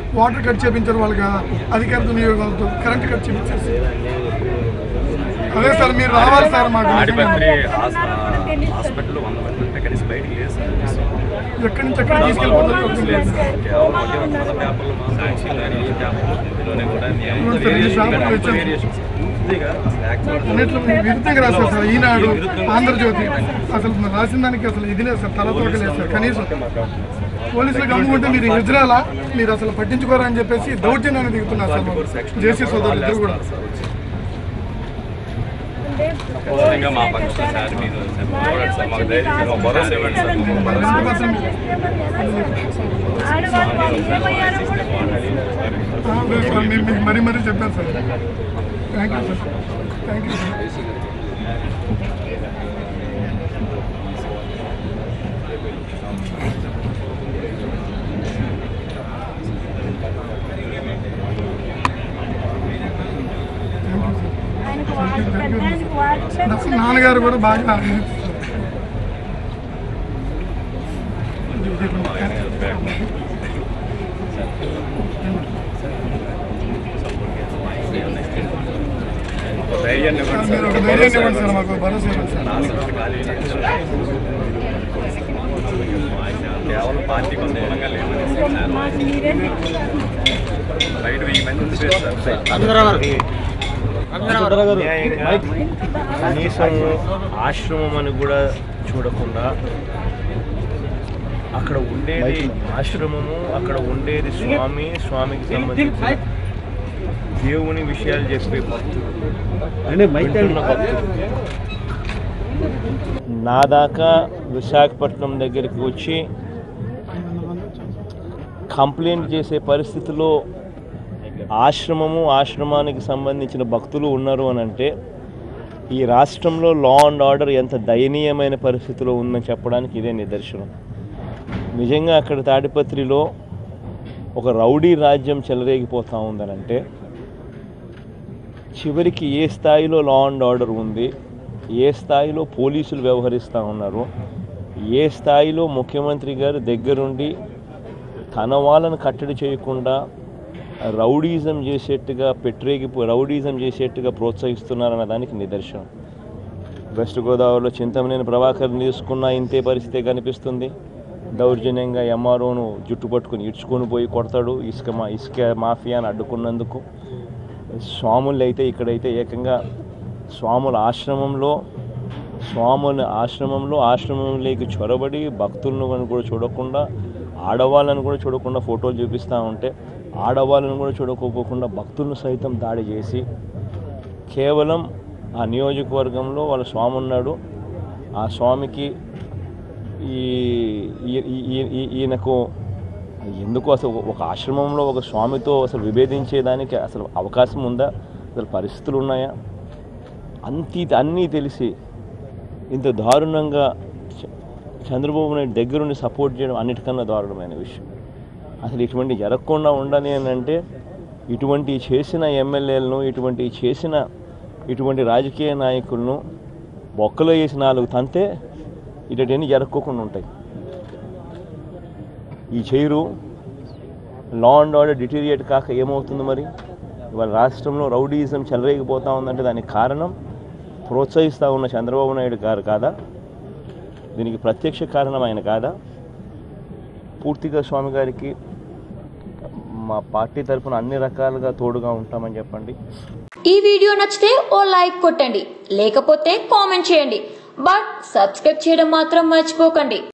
Water cut చేయించారు వాళ్ళకి అధికార వినియోగాలతో కరెంట్ కట్ చేయించారు. అదే సార్ మీరు రావాలి సార్ మాకు. ఎక్కడి నుంచి ఎక్కడ తీసుకెళ్ళిపోతారు. అన్నిట్లో విరుద్ధంగా రాశారు సార్. ఈనాడు, ఆంధ్రజ్యోతి అసలు రాసిన దానికి అసలు ఇది లేదు సార్, తలతోకలేదు సార్. కనీసం పోలీసులకు అమ్ముకుంటే మీరు ఎదురాలా, మీరు అసలు పట్టించుకోరా అని చెప్పేసి దౌర్జన్యాన్ని దిగుతున్నారు సార్ జేసీ సోదరులు ఇద్దరు కూడా. మరీ మరీ చెప్పాను sir. Thank you sir, thank you sir. నాన్నగారు కూడా బాగా ధైర్యాన్ని ఇవ్వండి సార్, మాకు భరోసా ఇవ్వండి సార్. కేవలం పార్టీకి అనుకూలంగా లేదు. బయట 1000 మంది కనీసం ఆశ్రమం అని కూడా చూడకుండా అక్కడ ఉండేది ఆశ్రమము, అక్కడ ఉండేది స్వామికి సంబంధించిన దేవుని విషయాలు చెప్పే భక్తులు. నా దాకా విశాఖపట్నం దగ్గరికి వచ్చి కంప్లైంట్ చేసే పరిస్థితిలో ఆశ్రమానికి సంబంధించిన భక్తులు ఉన్నారు అని అంటే ఈ రాష్ట్రంలో లా అండ్ ఆర్డర్ ఎంత దయనీయమైన పరిస్థితిలో ఉందని చెప్పడానికి ఇదే నిదర్శనం. నిజంగా అక్కడ తాడిపత్రిలో ఒక రౌడీ రాజ్యం చెలరేగిపోతూ ఉందనంటే చివరికి ఏ స్థాయిలో లా అండ్ ఆర్డర్ ఉంది, ఏ స్థాయిలో పోలీసులు వ్యవహరిస్తూ ఉన్నారు, ఏ స్థాయిలో ముఖ్యమంత్రి గారు దగ్గరుండి తన వాళ్ళను కట్టడి చేయకుండా రౌడీజం చేసేట్టుగా ప్రోత్సహిస్తున్నారన్న దానికి నిదర్శనం. వెస్ట్ గోదావరిలో చింతమనేని ప్రభాకర్ని తీసుకున్న ఇంతే పరిస్థితే కనిపిస్తుంది. దౌర్జన్యంగా ఎంఆర్ఓను జుట్టు పట్టుకుని ఇడ్చుకొని పోయి కొడతాడు ఇసుక మాఫియాను అడ్డుకున్నందుకు. స్వాములు అయితే ఇక్కడైతే ఏకంగా స్వాముల ఆశ్రమంలోకి చొరబడి భక్తులను కూడా చూడకుండా, ఆడవాళ్ళను కూడా చూడకుండా ఫోటోలు చూపిస్తూ ఉంటే ఆడవాళ్ళను కూడా చూడకపోకుండా భక్తులను సైతం దాడి చేసి కేవలం ఆ నియోజకవర్గంలో వాళ్ళ స్వామి ఉన్నాడు, ఆ స్వామికి ఈయనకు ఎందుకు అసలు ఒక ఆశ్రమంలో ఒక స్వామితో అసలు విభేదించేదానికి అసలు అవకాశం ఉందా, అసలు పరిస్థితులు ఉన్నాయా, అన్నీ తెలిసి ఇంత దారుణంగా చంద్రబాబు నాయుడు దగ్గరుండి సపోర్ట్ చేయడం అన్నిటికన్నా దారుణమైన విషయం. అసలు ఇటువంటి జరగకుండా ఉండాలి అని అంటే ఇటువంటి చేసిన ఎమ్మెల్యేలను, ఇటువంటి రాజకీయ నాయకులను బొక్కలో వేసి 4 తంతే ఇటన్నీ జరగకుండా ఉంటాయి. ఈ chair law and order deteriorate కాక ఏమవుతుంది మరి? ఇవాళ రాష్ట్రంలో రౌడీజం చెలరేగిపోతూ ఉందంటే దానికి కారణం ప్రోత్సహిస్తూ ఉన్న చంద్రబాబు నాయుడు గారు కాదా? దీనికి ప్రత్యక్ష కారణం ఆయన కాదా? పూర్తిగా స్వామి గారికి మా పార్టీ తరఫున అన్ని రకాలుగా తోడుగా ఉంటామని చెప్పండి. ఈ వీడియో నచ్చితే ఓ లైక్ కొట్టండి, లేకపోతే కామెంట్ చేయండి. బట్ సబ్స్క్రైబ్ చేయడం మాత్రం మర్చిపోకండి.